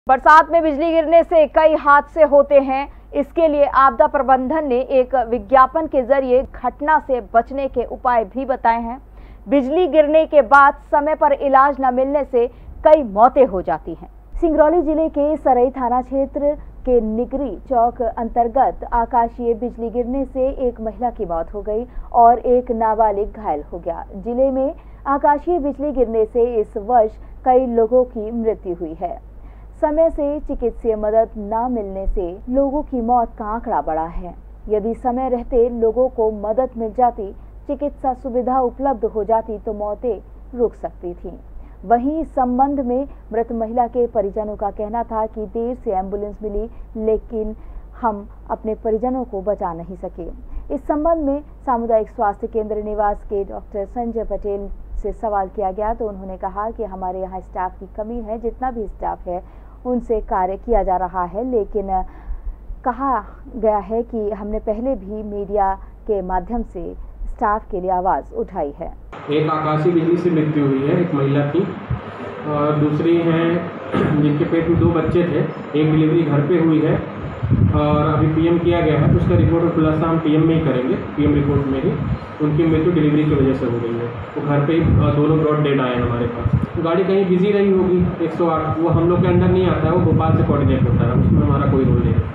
बरसात में बिजली गिरने से कई हादसे होते हैं। इसके लिए आपदा प्रबंधन ने एक विज्ञापन के जरिए घटना से बचने के उपाय भी बताए हैं। बिजली गिरने के बाद समय पर इलाज न मिलने से कई मौतें हो जाती हैं। सिंगरौली जिले के सरई थाना क्षेत्र के निगरी चौक अंतर्गत आकाशीय बिजली गिरने से एक महिला की मौत हो गई और एक नाबालिग घायल हो गया। जिले में आकाशीय बिजली गिरने से इस वर्ष कई लोगों की मृत्यु हुई है। समय से चिकित्सीय मदद न मिलने से लोगों की मौत का आंकड़ा बढ़ा है। यदि समय रहते लोगों को मदद मिल जाती, चिकित्सा सुविधा उपलब्ध हो जाती तो मौतें रुक सकती थीं। वहीं इस संबंध में मृत महिला के परिजनों का कहना था कि देर से एम्बुलेंस मिली, लेकिन हम अपने परिजनों को बचा नहीं सके। इस संबंध में सामुदायिक स्वास्थ्य केंद्र निवास के डॉक्टर संजय पटेल से सवाल किया गया तो उन्होंने कहा कि हमारे यहाँ स्टाफ की कमी है। जितना भी स्टाफ है उनसे कार्य किया जा रहा है, लेकिन कहा गया है कि हमने पहले भी मीडिया के माध्यम से स्टाफ के लिए आवाज़ उठाई है। एक आकाशीय बिजली से मृत्यु हुई है एक महिला की, और दूसरी हैं जिनके पेट में 2 बच्चे थे। एक डिलीवरी घर पे हुई है और अभी पीएम किया गया है, तो उसका रिपोर्ट और खुलासा हम पीएम में ही करेंगे। पीएम रिपोर्ट में ही उनकी मृत्यु डिलीवरी की वजह से हो गई है। वो घर पे ही दोनों ब्रॉड डेड आए हमारे पास। गाड़ी कहीं बिजी रही होगी 108, वो हम लोग के अंडर नहीं आता है, वो भोपाल से कोऑर्डिनेट होता है, उसमें हमारा कोई रोल नहीं है।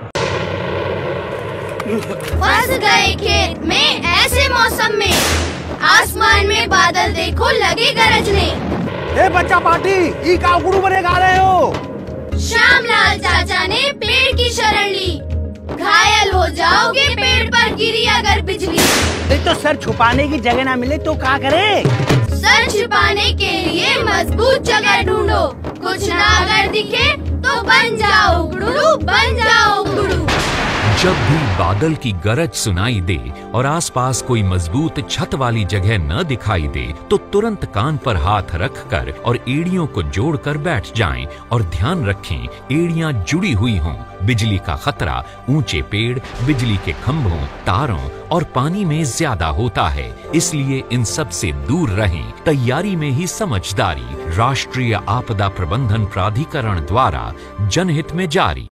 फंस गए खेत में ऐसे मौसम में, आसमान में बादल देखो लगे गरजने। ए बच्चा पार्टी, ई का गुरु बने गा रहे हो? श्यामलाल चाचा ने पेड़ की शरण ली, घायल हो जाओगे पेड़ पर गिरी अगर बिजली। तो सर छुपाने की जगह ना मिले तो क्या करे? सर छुपाने के लिए मजबूत जगह ढूंढो, कुछ ना अगर दिखे तो बन जाओ गुरु, बन जाओ गुरु। जब भी बादल की गरज सुनाई दे और आसपास कोई मजबूत छत वाली जगह न दिखाई दे तो तुरंत कान पर हाथ रखकर और एड़ियों को जोड़कर बैठ जाएं और ध्यान रखें एड़ियां जुड़ी हुई हों। बिजली का खतरा ऊंचे पेड़, बिजली के खंभों, तारों और पानी में ज्यादा होता है, इसलिए इन सब से दूर रहें। तैयारी में ही समझदारी। राष्ट्रीय आपदा प्रबंधन प्राधिकरण द्वारा जनहित में जारी।